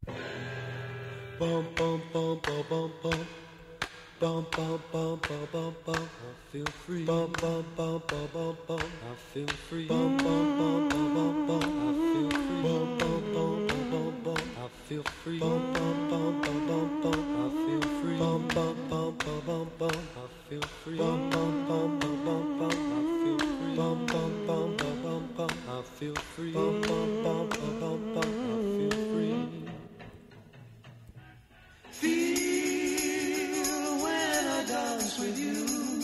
Bum bum bum bum bum bum. Bum bum bum bum bum bum. I feel free. Bum bum bum bum bum bum. I feel free. Bum bum bum bum bum bum. I feel free. Bum bum bum bum bum bum. I feel free. Bum bum bum bum bum bum. I feel free. Bum bum bum bum bum bum. I feel free. Bum bum bum bum bum bum. I feel free. Bum bum bum bum bum bum. I feel free. Bum bum bum bum bum bum. I feel free. Feel when I dance with you.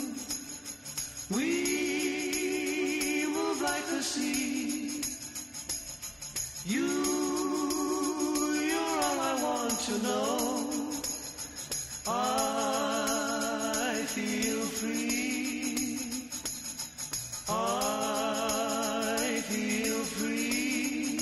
We move like the sea. You're all I want to know. I feel free. I feel free.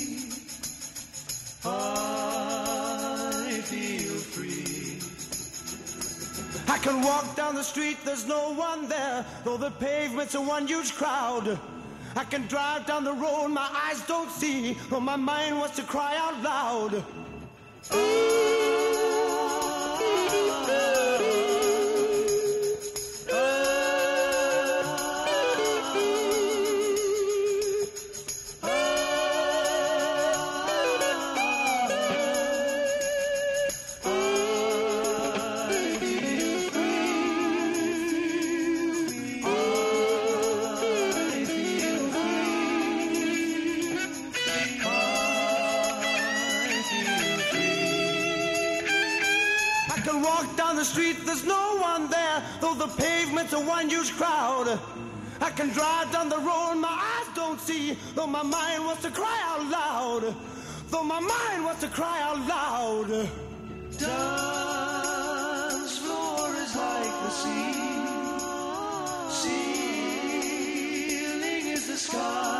I feel free. I can walk down the street, there's no one there, though the pavement's a one huge crowd. I can drive down the road, my eyes don't see, though my mind wants to cry out loud. Street, there's no one there, though the pavement's a one huge crowd. I can drive down the road, my eyes don't see, though my mind wants to cry out loud. Though my mind wants to cry out loud. Dance floor is like the sea. Ceiling is the sky.